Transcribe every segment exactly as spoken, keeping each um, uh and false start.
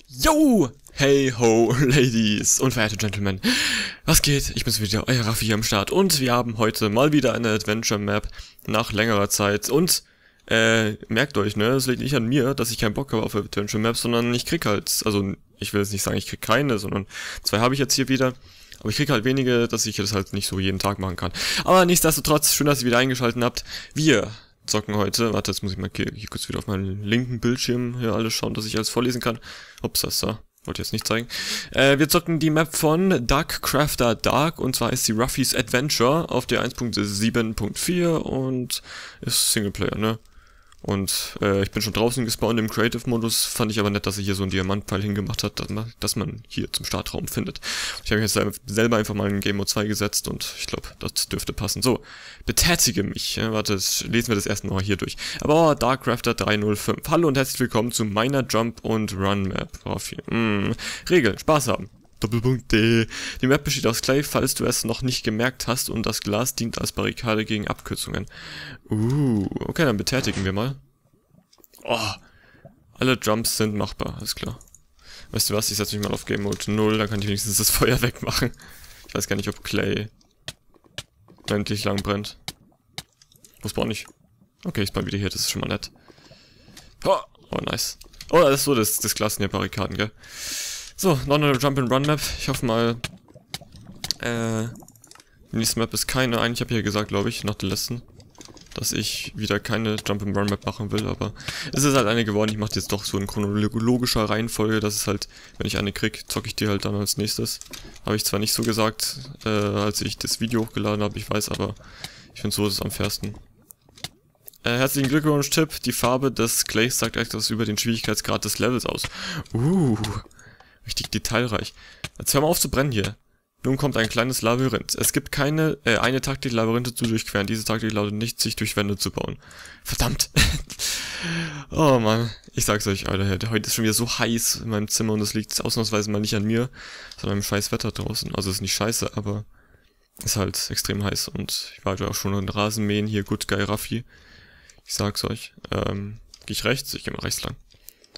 Yo! Hey ho, Ladies und verehrte Gentlemen. Was geht? Ich bin's wieder, euer Raffi hier am Start. Und wir haben heute mal wieder eine Adventure Map nach längerer Zeit. Und, äh, merkt euch, ne, es liegt nicht an mir, dass ich keinen Bock habe auf Adventure Maps, sondern ich krieg halt, also, ich will jetzt nicht sagen, ich krieg keine, sondern zwei habe ich jetzt hier wieder. Aber ich krieg halt wenige, dass ich das halt nicht so jeden Tag machen kann. Aber nichtsdestotrotz, schön, dass ihr wieder eingeschaltet habt. Wir zocken heute, warte, jetzt muss ich mal hier, hier kurz wieder auf meinen linken Bildschirm hier alles schauen, dass ich alles vorlesen kann. Ups, das da. Wollte ich jetzt nicht zeigen. Äh, wir zocken die Map von Dark Crafter Dark und zwar ist die Ruffy's Adventure auf der eins Punkt sieben Punkt vier und ist Singleplayer, ne? Und äh, ich bin schon draußen gespawnt im Creative-Modus, fand ich aber nett, dass er hier so einen Diamantpfeil hingemacht hat, dass man, dass man hier zum Startraum findet. Ich habe mich jetzt selber einfach mal in Game Mode zwei gesetzt und ich glaube, das dürfte passen. So, betätige mich. Ja, warte, lesen wir das erste Mal hier durch. Aber oh, Dark Crafter drei null fünf. Hallo und herzlich willkommen zu meiner Jump und Run Map. Oh, mm. Regeln, Spaß haben. Doppelpunkt D. Die Map besteht aus Clay, falls du es noch nicht gemerkt hast, und das Glas dient als Barrikade gegen Abkürzungen. Uh, okay, dann betätigen wir mal. Oh, alle Jumps sind machbar, alles klar. Weißt du was, ich setze mich mal auf Game Mode null, dann kann ich wenigstens das Feuer wegmachen. Ich weiß gar nicht, ob Clay endlich lang brennt. Wo spawn ich? Okay, ich spawn wieder hier, das ist schon mal nett. Oh, oh nice. Oh, das ist so, das, das Glas sind ja Barrikaden, gell? So, noch eine Jump-and-Run-Map. Ich hoffe mal, äh, die nächste Map ist keine. Eigentlich habe ich ja gesagt, glaube ich, nach der letzten, dass ich wieder keine Jump-and-Run-Map machen will, aber es ist halt eine geworden. Ich mache die jetzt doch so in chronologischer Reihenfolge. Das ist halt, wenn ich eine krieg, zocke ich die halt dann als nächstes. Habe ich zwar nicht so gesagt, äh, als ich das Video hochgeladen habe, ich weiß, aber ich finde, so ist es am fairsten. Äh, herzlichen Glückwunsch, Tipp. Die Farbe des Clays sagt etwas über den Schwierigkeitsgrad des Levels aus. Uh... Richtig detailreich. Jetzt hör mal auf zu brennen hier. Nun kommt ein kleines Labyrinth. Es gibt keine, äh, eine Taktik, Labyrinthe zu durchqueren. Diese Taktik lautet nicht, sich durch Wände zu bauen. Verdammt. Oh Mann. Ich sag's euch, Alter, heute ist schon wieder so heiß in meinem Zimmer und es liegt ausnahmsweise mal nicht an mir, sondern am scheiß Wetter draußen. Also ist nicht scheiße, aber ist halt extrem heiß und ich war halt auch schon in Rasenmähen hier. Gut, geil, Raffi. Ich sag's euch. Ähm, geh ich rechts? Ich geh mal rechts lang.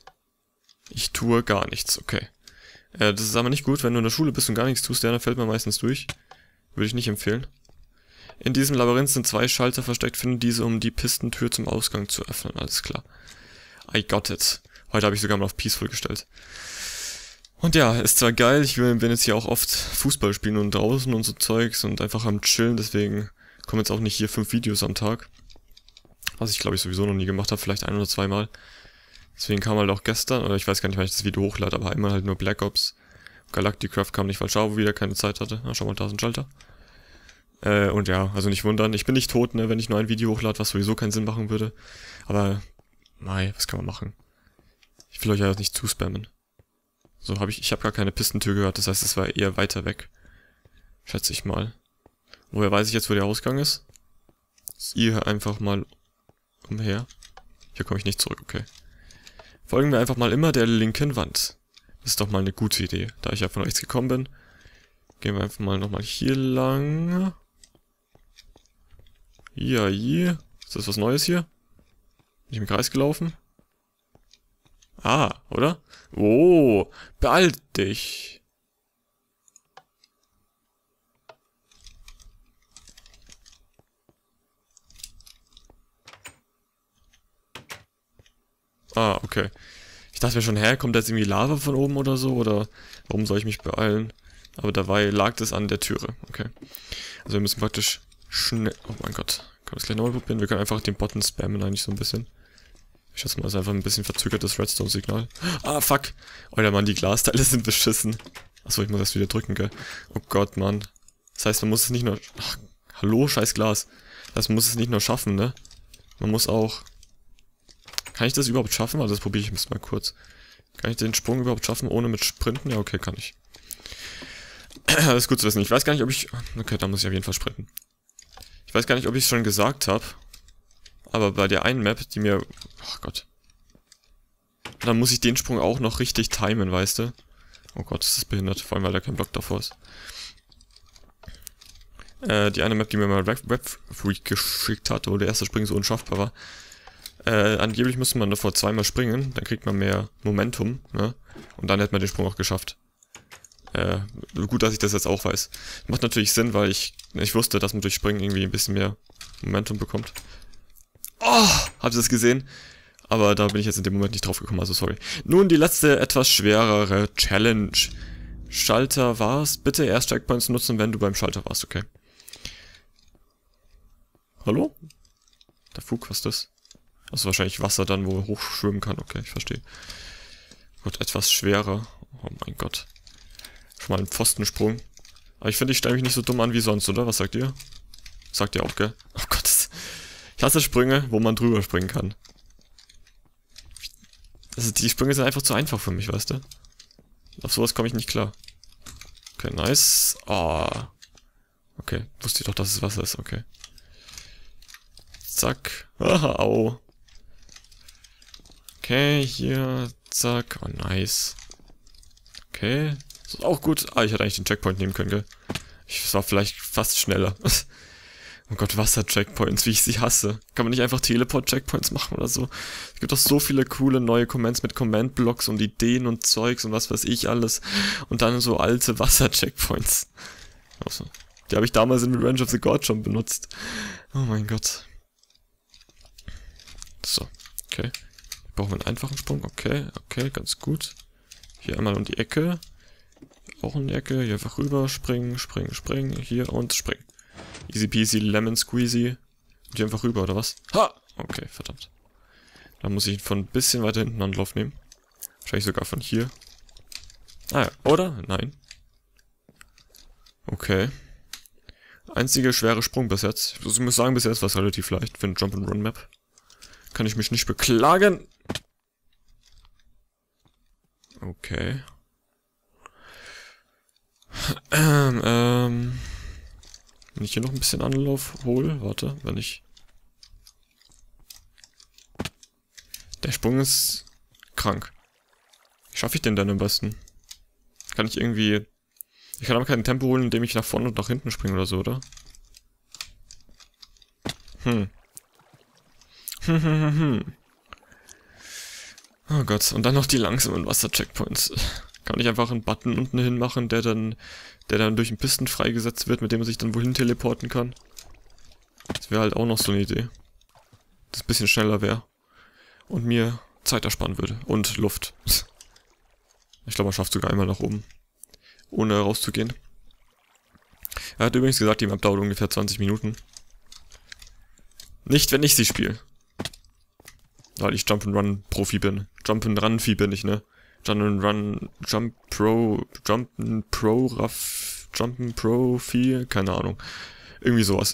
Ich tue gar nichts, okay. Äh, das ist aber nicht gut, wenn du in der Schule bist und gar nichts tust, dann fällt man meistens durch. Würde ich nicht empfehlen. In diesem Labyrinth sind zwei Schalter versteckt, finde diese, um die Pistentür zum Ausgang zu öffnen, alles klar. I got it. Heute habe ich sogar mal auf Peaceful gestellt. Und ja, ist zwar geil, ich bin jetzt hier auch oft Fußball spielen und draußen und so Zeugs und einfach am Chillen, deswegen kommen jetzt auch nicht hier fünf Videos am Tag. Was ich glaube ich sowieso noch nie gemacht habe, vielleicht ein oder zweimal. Deswegen kam halt auch gestern, oder ich weiß gar nicht, wann ich das Video hochlade, aber einmal halt nur Black Ops. Galacticraft kam nicht, weil Chavo wieder keine Zeit hatte. Na, schau mal, da ist ein Schalter. Äh, und ja, also nicht wundern. Ich bin nicht tot, ne, wenn ich nur ein Video hochlade, was sowieso keinen Sinn machen würde. Aber, mei, was kann man machen? Ich will euch ja nicht zuspammen. So, habe ich, ich habe gar keine Pistentür gehört, das heißt, es war eher weiter weg. Schätze ich mal. Woher weiß ich jetzt, wo der Ausgang ist? Ihr einfach mal umher. Hier komme ich nicht zurück, okay. Folgen wir einfach mal immer der linken Wand. Das ist doch mal eine gute Idee. Da ich ja von rechts gekommen bin, gehen wir einfach mal nochmal hier lang. Ja, hier. Ist das was Neues hier? Bin ich im Kreis gelaufen? Ah, oder? Oh, beeil dich. Ah, okay. Ich dachte mir schon, hä, kommt jetzt irgendwie Lava von oben oder so, oder warum soll ich mich beeilen? Aber dabei lag das an der Türe, okay. Also wir müssen praktisch schnell, oh mein Gott, können wir das gleich nochmal probieren? Wir können einfach den Button spammen eigentlich so ein bisschen. Ich schätze mal, das ist einfach ein bisschen verzögertes Redstone-Signal. Ah, fuck! Alter, Mann, die Glasteile sind beschissen. Achso, ich muss das wieder drücken, gell? Oh Gott, Mann. Das heißt, man muss es nicht nur, ach, hallo, scheiß Glas. Das heißt, man muss es nicht nur schaffen, ne? Man muss auch... Kann ich das überhaupt schaffen? Also das probiere ich jetzt mal kurz. Kann ich den Sprung überhaupt schaffen, ohne mit Sprinten? Ja, okay, kann ich. Das ist gut zu wissen. Ich weiß gar nicht, ob ich... Okay, da muss ich auf jeden Fall sprinten. Ich weiß gar nicht, ob ich es schon gesagt habe. Aber bei der einen Map, die mir... Ach Gott. Dann muss ich den Sprung auch noch richtig timen, weißt du? Oh Gott, das ist behindert. Vor allem, weil da kein Block davor ist. Äh, die eine Map, die mir mal Webfreak geschickt hat, wo der erste Spring so unschaffbar war. Äh, angeblich müsste man davor zweimal springen, dann kriegt man mehr Momentum, ne? Und dann hätte man den Sprung auch geschafft. Äh, gut, dass ich das jetzt auch weiß. Macht natürlich Sinn, weil ich, ich wusste, dass man durch Springen irgendwie ein bisschen mehr Momentum bekommt. Oh, habt ihr das gesehen? Aber da bin ich jetzt in dem Moment nicht drauf gekommen, also sorry. Nun die letzte, etwas schwerere Challenge. Schalter war's. Bitte erst Checkpoints nutzen, wenn du beim Schalter warst, okay. Hallo? Der Fug, was ist das? Also wahrscheinlich Wasser dann, wo er hochschwimmen kann, okay, ich verstehe. Gut, etwas schwerer. Oh mein Gott. Schon mal ein Pfostensprung. Aber ich finde, ich stelle mich nicht so dumm an wie sonst, oder? Was sagt ihr? Sagt ihr auch, gell? Oh Gott. Ich hasse Sprünge, wo man drüber springen kann. Also die Sprünge sind einfach zu einfach für mich, weißt du? Auf sowas komme ich nicht klar. Okay, nice. Oh. Okay, wusste ich doch, dass es Wasser ist, okay. Zack. Aha, au. Okay, hier. Zack. Oh, nice. Okay. Das ist auch gut. Ah, ich hätte eigentlich den Checkpoint nehmen können, gell? Ich war vielleicht fast schneller. Oh Gott, Wasser-Checkpoints, wie ich sie hasse. Kann man nicht einfach Teleport-Checkpoints machen oder so? Es gibt doch so viele coole neue Commands mit Command-Blocks und Ideen und Zeugs und was weiß ich alles. Und dann so alte Wasser-Checkpoints. Also, die habe ich damals in Revenge of the God schon benutzt. Oh mein Gott. So, okay. Brauchen wir einen einfachen Sprung. Okay, okay, ganz gut. Hier einmal um die Ecke. Auch um die Ecke. Hier einfach rüber. Springen, springen, springen. Hier und springen. Easy peasy, lemon squeezy. Und hier einfach rüber, oder was? Ha! Okay, verdammt. Dann muss ich ihn von ein bisschen weiter hinten Anlauf nehmen. Wahrscheinlich sogar von hier. Ah ja, oder? Nein. Okay. Einziger schwere Sprung bis jetzt. Ich muss sagen, bis jetzt war es relativ leicht für eine Jump-and-Run-Map. Kann ich mich nicht beklagen. Okay. Ähm, ähm... Wenn ich hier noch ein bisschen Anlauf hole, warte, wenn ich... Der Sprung ist krank. Wie schaffe ich den denn am besten? Kann ich irgendwie... Ich kann aber kein Tempo holen, indem ich nach vorne und nach hinten springe oder so, oder? Hm. Hm, hm, hm, hm. Oh Gott, und dann noch die langsamen Wasser-Checkpoints. Kann ich einfach einen Button unten hin machen, der dann, der dann durch einen Pisten freigesetzt wird, mit dem man sich dann wohin teleporten kann? Das wäre halt auch noch so eine Idee. Das ein bisschen schneller wäre. Und mir Zeit ersparen würde. Und Luft. Ich glaube, man schafft sogar einmal nach oben. Ohne rauszugehen. Er hat übrigens gesagt, die Map dauert ungefähr zwanzig Minuten. Nicht, wenn ich sie spiele. Weil ich Jump'n'Run-Profi bin. Jump'n'Run-Vieh bin ich, ne? Jump'n'Run, Jump Pro, Jump'n Pro, Raff, Jump'n Pro, Vieh, keine Ahnung. Irgendwie sowas.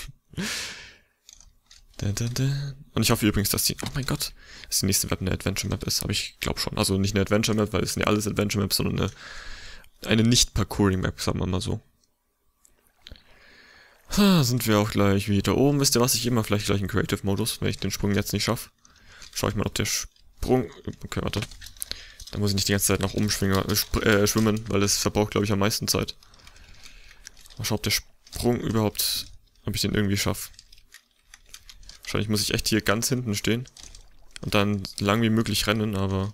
Und ich hoffe übrigens, dass die, oh mein Gott, dass die nächste Map eine Adventure Map ist, aber ich glaube schon. Also nicht eine Adventure Map, weil es sind ja alles Adventure Maps, sondern eine, eine nicht-Parkouring Map, sagen wir mal so. Ha, sind wir auch gleich wieder oben. Wisst ihr was, ich immer vielleicht gleich in Creative Modus, wenn ich den Sprung jetzt nicht schaffe. Schau ich mal, ob der Sprung, okay, warte. Da muss ich nicht die ganze Zeit nach oben schwingen, äh, äh, schwimmen, weil das verbraucht, glaube ich, am meisten Zeit. Mal schauen, ob der Sprung überhaupt, ob ich den irgendwie schaffe. Wahrscheinlich muss ich echt hier ganz hinten stehen und dann lang wie möglich rennen, aber...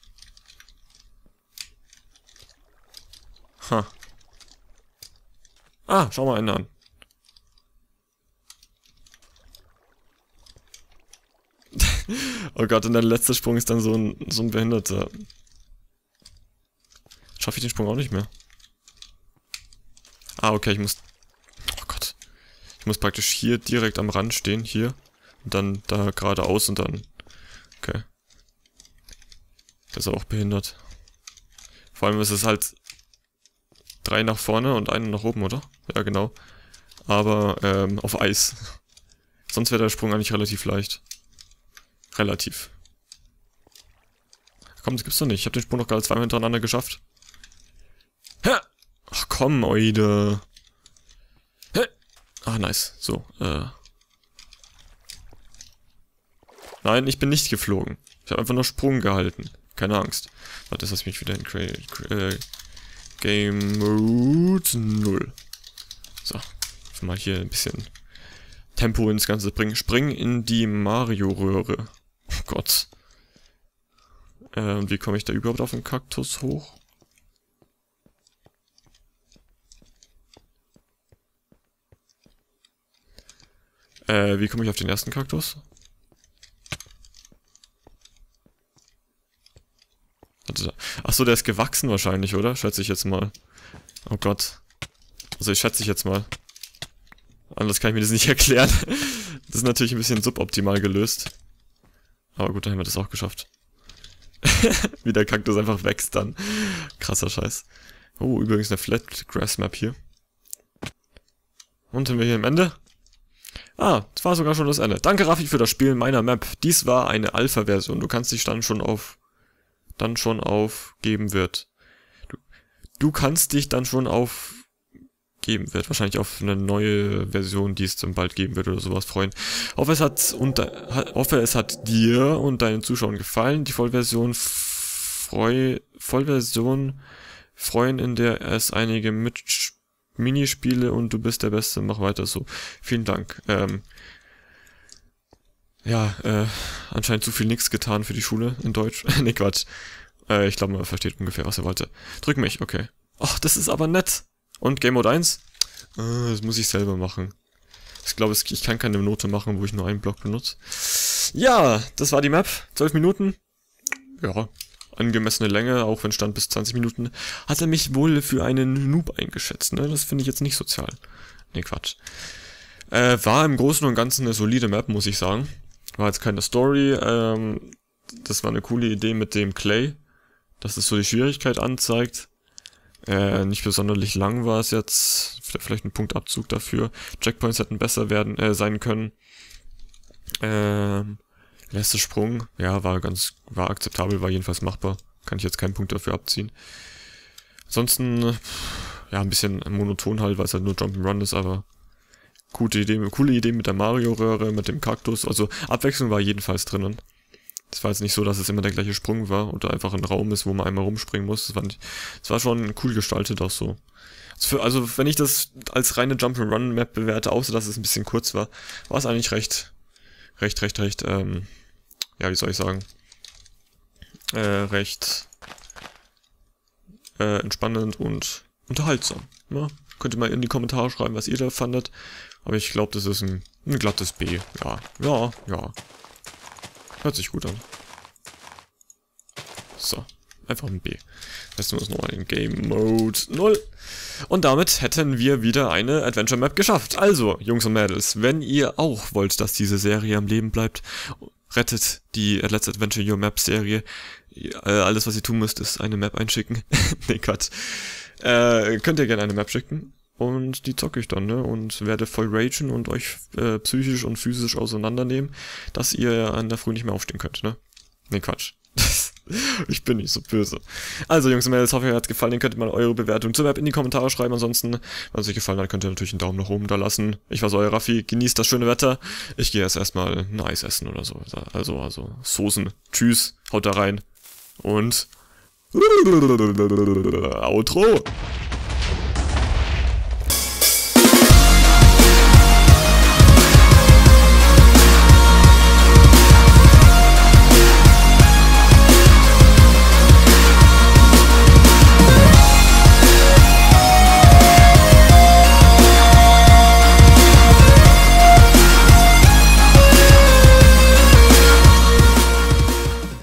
Ha. Ah, schau mal einen an. Oh Gott, und der letzte Sprung ist dann so ein, so ein Behinderter. Schaffe ich den Sprung auch nicht mehr. Ah, okay, ich muss... Oh Gott. Ich muss praktisch hier direkt am Rand stehen, hier. Und dann da geradeaus und dann... Okay. Das ist auch behindert. Vor allem ist es halt... Drei nach vorne und einen nach oben, oder? Ja, genau. Aber, ähm, auf Eis. Sonst wäre der Sprung eigentlich relativ leicht. Relativ. Komm, das gibt's doch nicht. Ich habe den Sprung noch gerade zweimal hintereinander geschafft. Hä? Ach komm, Oide. Hä? Ah, nice. So, äh. Nein, ich bin nicht geflogen. Ich habe einfach nur Sprung gehalten. Keine Angst. Warte, das lass mich wieder in Cra äh, Game Mode null. So. Mal hier ein bisschen Tempo ins Ganze bringen. Spring in die Mario-Röhre. Gott. Äh, und wie komme ich da überhaupt auf den Kaktus hoch? Äh, wie komme ich auf den ersten Kaktus? Achso, der ist gewachsen wahrscheinlich, oder? Schätze ich jetzt mal. Oh Gott. Also ich schätze ich jetzt mal. Anders kann ich mir das nicht erklären. Das ist natürlich ein bisschen suboptimal gelöst. Aber gut, dann haben wir das auch geschafft. Wie der Kaktus einfach wächst dann. Krasser Scheiß. Oh, übrigens eine Flat Grass Map hier. Und sind wir hier am Ende? Ah, das war sogar schon das Ende. Danke Raffi für das Spielen meiner Map. Dies war eine Alpha-Version. Du kannst dich dann schon auf... dann schon aufgeben wird. Du, du kannst dich dann schon aufgeben wird. Wahrscheinlich auf eine neue Version, die es dann bald geben wird oder sowas freuen. Hoffe es hat, und, hoffe, es hat dir und deinen Zuschauern gefallen. Die Vollversion freu, Vollversion freuen, in der es einige mit Minispiele und du bist der Beste. Mach weiter so. Vielen Dank. Ähm, Ja, äh, anscheinend zu viel nix getan für die Schule in Deutsch. Ne, Quatsch. Äh, ich glaube, man versteht ungefähr, was er wollte. Drück mich, okay. Ach, das ist aber nett. Und Game Mode eins? Äh, das muss ich selber machen. Ich glaube, ich kann keine Note machen, wo ich nur einen Block benutze. Ja, das war die Map. zwölf Minuten. Ja, angemessene Länge, auch wenn stand bis zwanzig Minuten. Hat er mich wohl für einen Noob eingeschätzt, ne? Das finde ich jetzt nicht sozial. Ne, Quatsch. Äh, war im Großen und Ganzen eine solide Map, muss ich sagen. War jetzt keine Story, ähm, das war eine coole Idee mit dem Clay, dass es so die Schwierigkeit anzeigt. Äh, nicht besonders lang war es jetzt, vielleicht ein Punktabzug dafür. Checkpoints hätten besser werden, äh, sein können. Ähm, letzter Sprung, ja, war ganz, war akzeptabel, war jedenfalls machbar. Kann ich jetzt keinen Punkt dafür abziehen. Ansonsten, ja, ein bisschen monoton halt, weil es halt nur Jump'n'Run ist, aber gute Idee, coole Idee mit der Mario-Röhre, mit dem Kaktus, also Abwechslung war jedenfalls drinnen. Es war jetzt nicht so, dass es immer der gleiche Sprung war oder einfach ein Raum ist, wo man einmal rumspringen muss. Es war, nicht, es war schon cool gestaltet auch so. Also, für, also wenn ich das als reine Jump'n'Run-Map bewerte, außer dass es ein bisschen kurz war, war es eigentlich recht, recht, recht, recht, ähm, ja, wie soll ich sagen, äh, recht äh, entspannend und unterhaltsam. Ja? Könnt ihr mal in die Kommentare schreiben, was ihr da fandet. Aber ich glaube, das ist ein, ein glattes B. Ja, ja, ja. Hört sich gut an. So, einfach ein B. Testen wir uns nochmal in Game Mode null. Und damit hätten wir wieder eine Adventure Map geschafft. Also, Jungs und Mädels, wenn ihr auch wollt, dass diese Serie am Leben bleibt, rettet die Let's Adventure Your Map Serie. Äh, alles, was ihr tun müsst, ist eine Map einschicken. Nee, Quatsch. Äh, könnt ihr gerne eine Map schicken. Und die zocke ich dann, ne? Und werde voll ragen und euch äh, psychisch und physisch auseinandernehmen, dass ihr an der Früh nicht mehr aufstehen könnt, ne? Ne, Quatsch. Ich bin nicht so böse. Also, Jungs und Mädels, hoffe, euch hat gefallen. Dann könnt ihr mal eure Bewertung zur Map in die Kommentare schreiben. Ansonsten, wenn es euch gefallen hat, könnt ihr natürlich einen Daumen nach oben da lassen. Ich war so euer Raffi. Genießt das schöne Wetter. Ich gehe jetzt erstmal ein Eis essen oder so. Also, also, Soßen. Tschüss. Haut da rein. Und... Outro.